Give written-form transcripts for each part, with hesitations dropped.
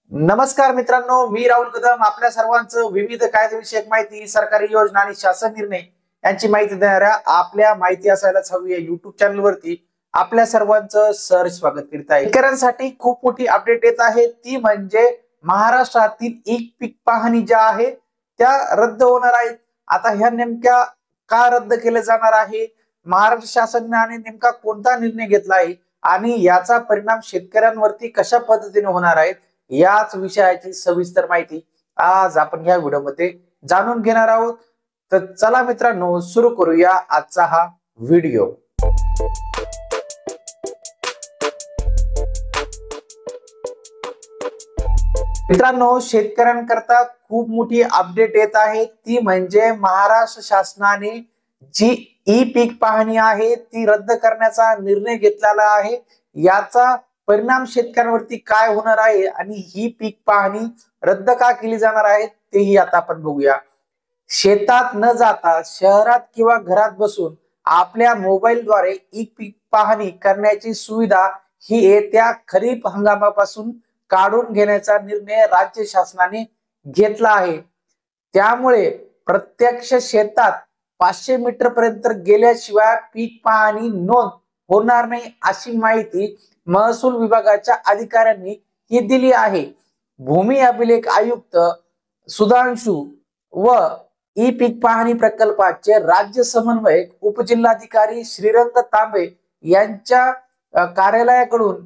नमस्कार मित्रांनो, मी राहुल कदम आपल्या सर्वांचं विविध कायदेविषयक माहिती, सरकारी योजना आणि शासन निर्णय यांची माहिती देणाऱ्या आपल्या माहिती असायलाच हवी या युट्यूब चॅनल वरती आपल्या सर्वांचं सहर्ष स्वागत करीत आहे। शेतकऱ्यांसाठी खूप मोठी अपडेट येत आहे, ती म्हणजे महाराष्ट्रातील एक पीक पाहणी ज्या आहे त्या रद्द होणार आहेत। आता ह्या नेमक्या का रद्द केले जाणार आहे, महाराष्ट्र शासनाने नेमका कोणता निर्णय घेतला आहे आणि याचा परिणाम शेतकऱ्यांवरती कशा पद्धतीने होणार आहे, याच विषयाची सविस्तर माहिती आज आपण या व्हिडिओमध्ये जाणून घेणार आहोत। तर चला मित्रांनो, सुरू करूया आजचा हा व्हिडिओ। मित्रांनो, शेतकऱ्यांकरता खूप मोठी अपडेट येत आहे, ती म्हणजे महाराष्ट्र शासनाने जी ई पीक पाहणी आहे ती रद्द करण्याचा निर्णय घेतलेला आहे। याचा परिणाम शेतकऱ्यांवरती काय होणार आहे आणि ही पीक पाहणी रद्द का केली जाणार आहे तेही आता आपण बघूया। शेतात न जाता शहरात किंवा घरात बसून आपल्या मोबाईलद्वारे ई पीक पाहणी करण्याची सुविधा ही येत्या खरीप हंगामापासून काढून घेण्याचा निर्णय राज्य शासनाने घेतला आहे। त्यामुळे प्रत्यक्ष शेतात 500 मीटर पर्यंत गेल्याशिवाय पीक पाहणी नोंद होणार नाही, अशी माहिती महसूल विभागाच्या अधिकाऱ्यांनी ही दिली आहे। भूमी अभिलेख आयुक्त सुधांशु व ई पीक पाहणी प्रकल्पाचे राज्य समन्वयक उपजिल्हाधिकारी श्रीरंग तांबे यांच्या कार्यालयाकडून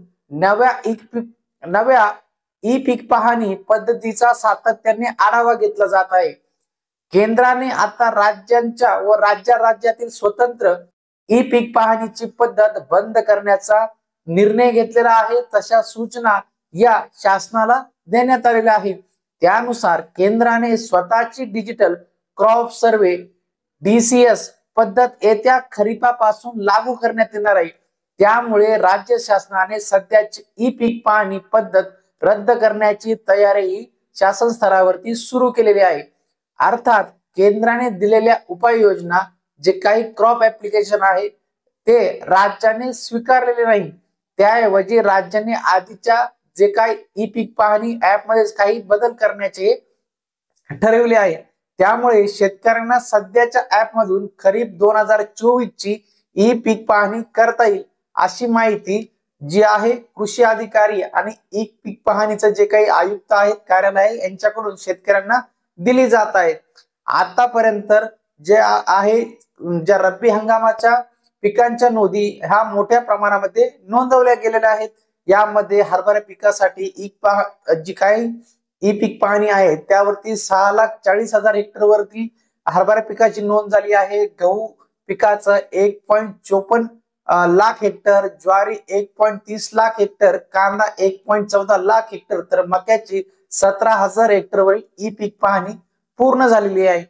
नव्या ई पीक पाहणी पद्धतीचा सातत्याने आढावा घेतला जात आहे। केंद्राने आता राज्यांच्या व राज्यातील स्वतंत्र ई पीक पाहणीची पद्धत बंद करण्याचा निर्णय घेतलेला आहे। तशा सूचना या शासनाला देण्यात आलेल्या आहेत। त्यानुसार केंद्राने स्वतःची डिजिटल क्रॉप सर्वे DCS पद्धत येत्या खरीपापासून लागू करण्यात येणार आहे। त्यामुळे राज्य शासनाने सध्याची ई पीक पाहणी पद्धत रद्द करण्याची तयारी शासन स्तरावरती सुरू केलेली आहे। अर्थात केंद्राने दिलेल्या उपाययोजना जे काही क्रॉप ऍप्लिकेशन आहे ते राज्याने स्वीकारलेले नाही, त्याऐवजी राज्याने आधीच्या जे काही ई पीक पाहणी ऍप मध्ये काही बदल करण्याचे ठरवले आहे। त्यामुळे शेतकऱ्यांना सध्याच्या ऍप मधून खरीप 2024 ची ई पीक पाहणी करता येईल, अशी माहिती जी आहे कृषी अधिकारी आणि ई पीक पाहणीचे जे काही आयुक्त आहेत कार्यालय यांच्याकडून शेतकऱ्यांना दिली जात आहे। आतापर्यंत जे आहे ज्या रब्बी हंगामाच्या पिकांच्या नोंदी ह्या मोठ्या प्रमाणामध्ये नोंदवल्या गेलेल्या आहेत। यामध्ये हरभरा पिकासाठी जी काही ई पीक पाहणी आहे त्यावरती 6,40,000 हेक्टर वरती हरभरा पिकाची नोंद झाली आहे। गहू पिकाचं 1.54 लाख हेक्टर, ज्वारी 1.30 लाख हेक्टर, कांदा 1.14 लाख हेक्टर, तर मक्याची 17,000 हेक्टर वरील ई पीक पाहणी पूर्ण झालेली आहे।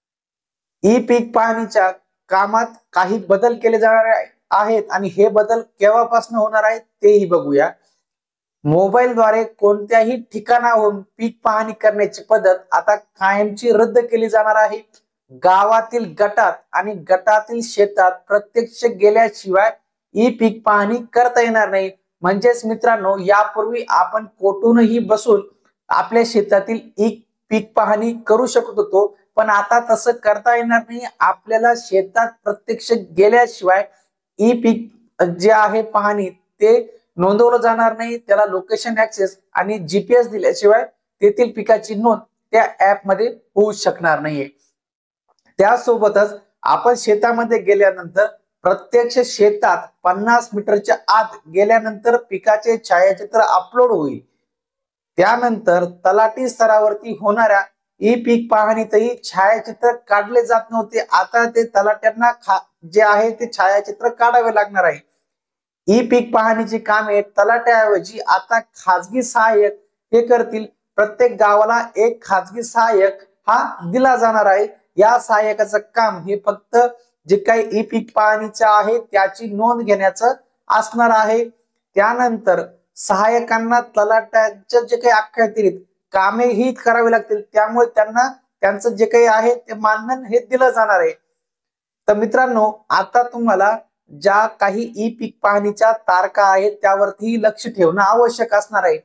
ई पीक पाहणीच्या कामात काही बदल केले जाणार आहेत आणि हे बदल केव्हापासून होणार आहेत तेही बघूया। मोबाईलद्वारे कोणत्याही ठिकाणाहून पीक पाहणी करण्याची पद्धत आता कायमची रद्द केली जाणार आहे। गावातील गटात आणि गटातील शेतात प्रत्यक्ष गेल्याशिवाय ई पीक पाहणी करता येणार नाही। म्हणजेच मित्रांनो, यापूर्वी आपण कोठूनही बसून आपल्या शेतातील ई पीक पाहणी करू शकत होतो, पण आता तसं करता येणार नाही। आपल्याला शेतात प्रत्यक्ष गेल्याशिवाय ई पीक जे आहे पाहणी ते नोंदवलं जाणार नाही। त्याला लोकेशन ऍक्सेस आणि GPS दिल्याशिवाय तेथील पिकाची नोंद त्या ऍप मध्ये होऊ शकणार नाहीये। त्यासोबतच आपण शेतामध्ये गेल्यानंतर प्रत्यक्ष शेतात 50 मीटरच्या आत गेल्यानंतर पिकाचे छायाचित्र अपलोड होईल। त्यानंतर तलाठी स्तरावरती होणाऱ्या ई पीक पाहणीतही छायाचित्र काढले जात नव्हते, आता ते तलाट्यांना जे आहे ते छायाचित्र काढावे लागणार आहे। ई पीक पाहणीची कामे तलाट्याऐवजी आता खाजगी सहाय्यक हे करतील। प्रत्येक गावाला एक खाजगी सहाय्यक हा दिला जाणार आहे। या सहाय्यकाचं काम हे फक्त जे काही ई पीक पाहणीचं आहे त्याची नोंद घेण्याचं असणार आहे। त्यानंतर सहाय्यकांना तलाट्याच्या जे काही अखत्यारीत कामे ही करावी लागतील, त्यामुळे त्यांना त्यांचं जे काही आहे ते मानधन हे दिलं जाणार आहे। तर मित्रांनो, आता तुम्हाला ज्या काही ई पीक पाहणीच्या तारखा आहेत त्यावरती लक्ष ठेवणं आवश्यक असणार आहे।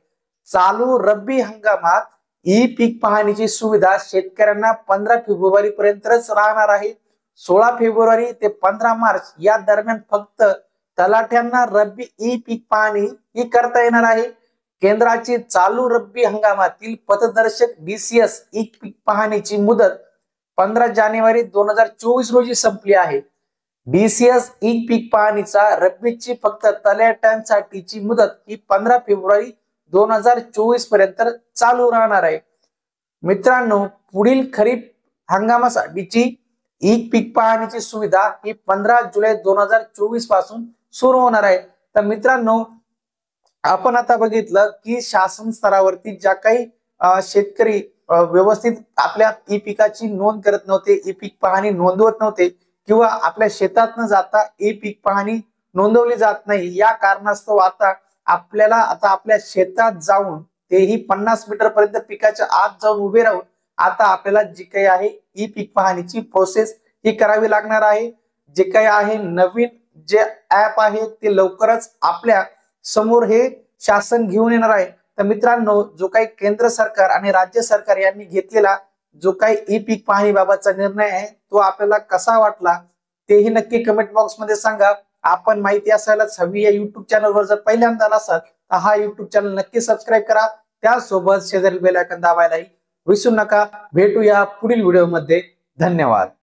चालू रब्बी हंगामात ई पीक पाहणीची सुविधा शेतकऱ्यांना 15 फेब्रुवारी पर्यंतच राहणार आहे. 16 फेब्रुवारी ते 15 मार्च या दरम्यान फक्त तलाठ्यांना रब्बी ई पीक पाहणी ही करता येणार आहे. केंद्राची चालू रब्बी हंगामातील पथदर्शक DCS ई पीक पाहणीची मुदत 15 जानेवारी 2024 रोजी संपली आहे. DCS ई पीक पाहणीचा रब्बीची फक्त तलाठ्यांसाठीची मुदत ही 15 फेब्रुवारी 2024 पर्यंत चालू राहणार आहे. मित्रांनो, पुढील खरीप हंगामासाठीची ई पीक पाहणीची सुविधा ही 15 जुलै 2024 पासून सुरू होणार आहे. तर मित्रांनो, आपण आता बघितलं की शासन स्तरावरती ज्या काही शेतकरी व्यवस्थित आपल्या ई पिकाची नोंद करत नव्हते, ई पीक पाहणी नोंदवत नव्हते किंवा आपल्या शेतात न जाता ई पीक पाहणी नोंदवली जात नाही, या कारणास्तव आता आपल्याला आपल्या शेतात जाऊन तेही 50 मीटर पर्यंत पिकाच्या आत जाऊन उभे राहून आता आपल्याला जी काही आहे ई पीक पाहणीची प्रोसेस ही करावी लागणार आहे. जे काही आहे नवीन जे ऍप आहे ते लवकरच आपल्या समोर हे शासन घेऊन येणार आहे. तर मित्रांनो, जो काही केंद्र सरकार आणि राज्य सरकार यांनी घेतलेला जो काही ई पीक पाहणी बाबतचा निर्णय आहे तो आपल्याला कसा वाटला तेही नक्की कमेंट बॉक्स मध्ये सांगा. आपण माहिती असायलाच हवी या युट्यूब चॅनलवर जर पहिल्यांदा असाल तर हा युट्यूब चॅनल नक्की सबस्क्राईब करा. त्यासोबत शेजारी बेल आयकॉन दाबायलाही विसरू नका. भेटूया पुढील व्हिडिओमध्ये. धन्यवाद.